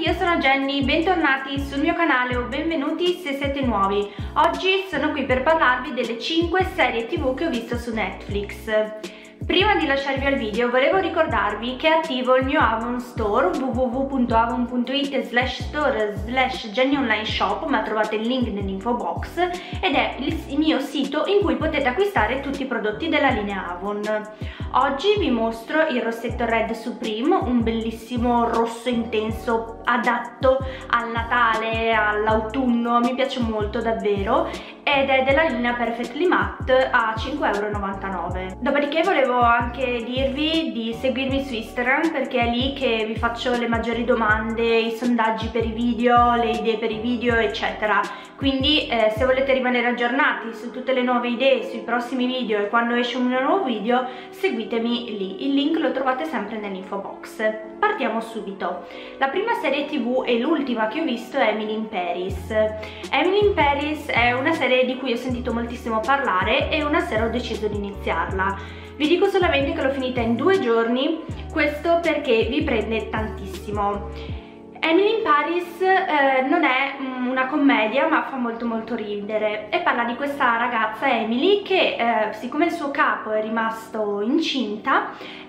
io sono Jenny, bentornati sul mio canale o benvenuti se siete nuovi. Oggi sono qui per parlarvi delle 5 serie TV che ho visto su Netflix. Prima di lasciarvi al video volevo ricordarvi che è attivo il mio Avon Store www.avon.it/store/JennyOnlineShop, ma trovate il link nell'info box, ed è il mio sito in cui potete acquistare tutti i prodotti della linea Avon. Oggi vi mostro il rossetto Red Supreme, un bellissimo rosso intenso adatto al Natale, all'autunno, mi piace molto davvero, ed è della linea Perfectly Matte a 5,99 €. Dopodiché volevo anche dirvi di seguirmi su Instagram, perché è lì che vi faccio le maggiori domande, i sondaggi per i video, le idee per i video eccetera. Quindi se volete rimanere aggiornati su tutte le nuove idee, sui prossimi video e quando esce un nuovo video, seguitemi lì, il link lo trovate sempre nell'info box. Partiamo subito. La prima serie TV e l'ultima che ho visto è Emily in Paris. Emily in Paris è una serie di cui ho sentito moltissimo parlare e una sera ho deciso di iniziarla. Vi dico solamente che l'ho finita in 2 giorni, questo perché vi prende tantissimo. Emily in Paris non è una commedia, ma fa molto ridere, e parla di questa ragazza Emily che siccome il suo capo è rimasto incinta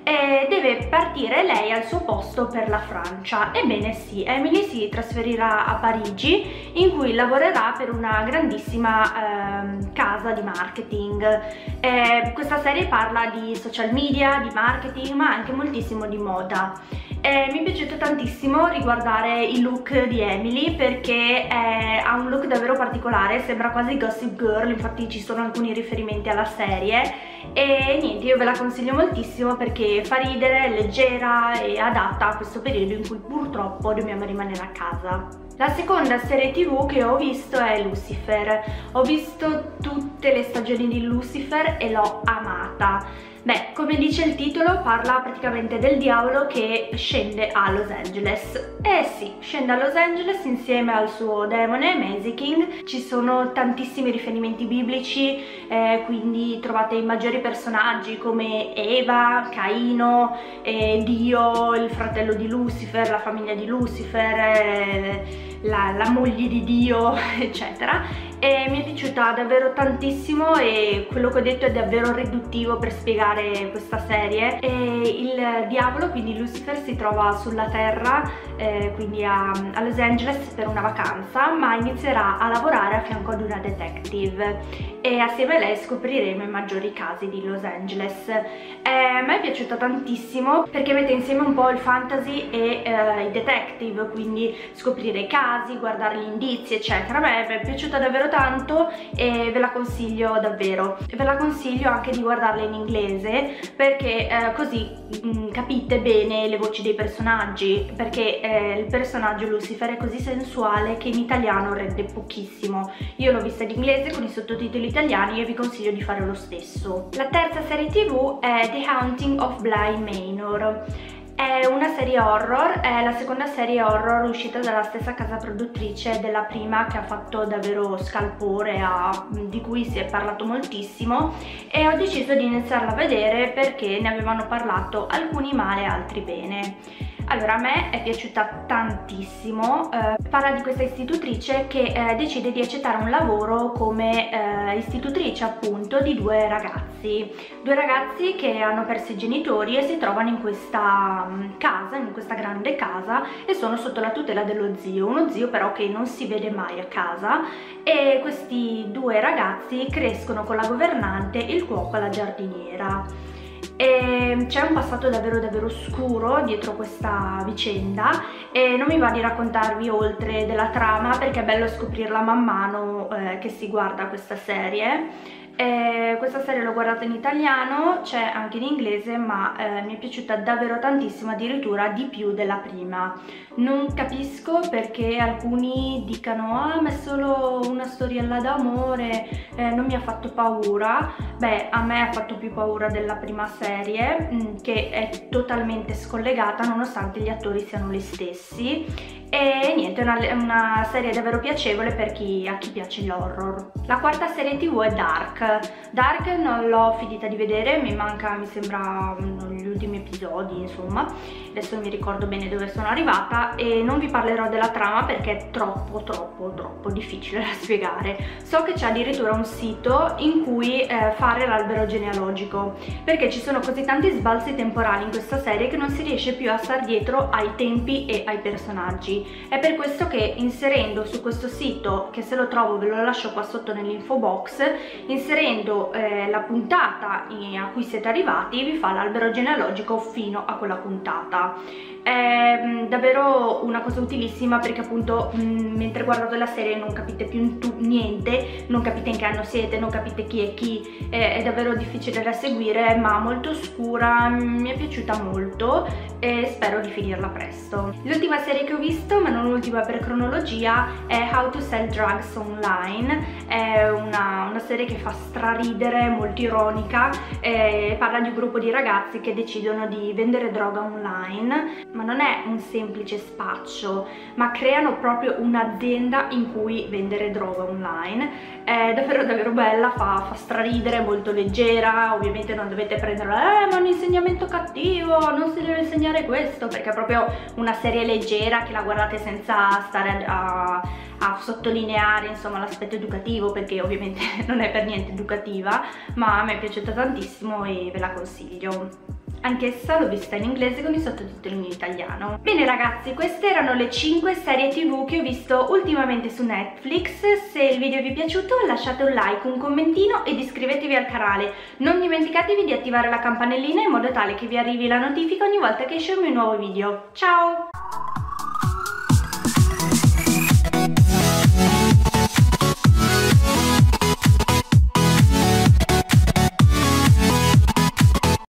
deve partire lei al suo posto per la Francia. Ebbene sì, Emily si trasferirà a Parigi, in cui lavorerà per una grandissima casa di marketing. Questa serie parla di social media, di marketing, ma anche moltissimo di moda. Mi è piaciuto tantissimo riguardare il look di Emily, perché ha un look davvero particolare, sembra quasi Gossip Girl, infatti ci sono alcuni riferimenti alla serie, e niente, io ve la consiglio moltissimo perché fa ridere, è leggera e adatta a questo periodo in cui purtroppo dobbiamo rimanere a casa. La seconda serie TV che ho visto è Lucifer. Ho visto tutte le stagioni di Lucifer e l'ho amata. Beh, come dice il titolo, parla praticamente del diavolo che scende a Los Angeles. Eh sì, scende a Los Angeles insieme al suo demone, Maziking. Ci sono tantissimi riferimenti biblici, quindi trovate i maggiori personaggi come Eva, Caino, Dio, il fratello di Lucifer, la famiglia di Lucifer, la moglie di Dio, eccetera. E mi è piaciuta davvero tantissimo, e quello che ho detto è davvero riduttivo per spiegare questa serie. Il diavolo, quindi Lucifer, si trova sulla terra, quindi a Los Angeles per una vacanza, ma inizierà a lavorare a fianco ad una detective e assieme a lei scopriremo i maggiori casi di Los Angeles. A me è piaciuta tantissimo perché mette insieme un po' il fantasy e i detective, quindi scoprire i casi, guardare gli indizi eccetera. A me è piaciuta davvero tanto e ve la consiglio davvero. Ve la consiglio anche di guardarla in inglese, perché così capite bene le voci dei personaggi, perché il personaggio Lucifer è così sensuale che in italiano rende pochissimo. Io l'ho vista in inglese con i sottotitoli italiani e vi consiglio di fare lo stesso. La terza serie TV è The Haunting of Bly Manor. È una serie horror, è la seconda serie horror uscita dalla stessa casa produttrice della prima, che ha fatto davvero scalpore, di cui si è parlato moltissimo, e ho deciso di iniziarla a vedere perché ne avevano parlato alcuni male, altri bene. Allora, a me è piaciuta tantissimo. Parla di questa istitutrice che decide di accettare un lavoro come istitutrice, appunto, di 2 ragazzi che hanno perso i genitori e si trovano in questa casa, in questa grande casa, e sono sotto la tutela dello zio, uno zio però che non si vede mai a casa, e questi 2 ragazzi crescono con la governante, il cuoco e la giardiniera. E c'è un passato davvero scuro dietro questa vicenda, e non mi va di raccontarvi oltre della trama perché è bello scoprirla man mano che si guarda questa serie. Questa serie l'ho guardata in italiano, c'è anche in inglese, ma mi è piaciuta davvero tantissimo, addirittura di più della prima. Non capisco perché alcuni dicano ah, ma è solo una storiella d'amore, non mi ha fatto paura. Beh, a me ha fatto più paura della prima serie, che è totalmente scollegata nonostante gli attori siano gli stessi. E niente, è una serie davvero piacevole per a chi piace l'horror. La quarta serie TV è Dark. Dark non l'ho finita di vedere, mi sembra gli ultimi episodi, insomma, adesso non mi ricordo bene dove sono arrivata e non vi parlerò della trama perché è troppo difficile da spiegare. So che c'è addirittura un sito in cui fare l'albero genealogico, perché ci sono così tanti sbalzi temporali in questa serie che non si riesce più a star dietro ai tempi e ai personaggi. È per questo che inserendo su questo sito, che se lo trovo ve lo lascio qua sotto nell'info box, inserendo la puntata a cui siete arrivati vi fa l'albero genealogico fino a quella puntata. È davvero una cosa utilissima perché appunto mentre guardate la serie non capite più niente, non capite in che anno siete, non capite chi è chi, è davvero difficile da seguire ma molto scura, mi è piaciuta molto e spero di finirla presto. L'ultima serie che ho visto, ma non l'ultima per cronologia, è How to Sell Drugs Online. È una serie che fa straridere, molto ironica, parla di un gruppo di ragazzi che decidono di vendere droga online, ma non è un semplice spaccio, ma creano proprio un'azienda in cui vendere droga online. È davvero bella, fa straridere, molto leggera, ovviamente non dovete prenderla ma un insegnamento cattivo, non si deve insegnare questo, perché è proprio una serie leggera che la guardate senza stare a sottolineare insomma l'aspetto educativo, perché ovviamente non è per niente educativa, ma a me è piaciuta tantissimo e ve la consiglio. Anch'essa l'ho vista in inglese con i sottotitoli in italiano. Bene ragazzi, queste erano le 5 serie TV che ho visto ultimamente su Netflix. Se il video vi è piaciuto lasciate un like, un commentino ed iscrivetevi al canale. Non dimenticatevi di attivare la campanellina in modo tale che vi arrivi la notifica ogni volta che esce un mio nuovo video. Ciao!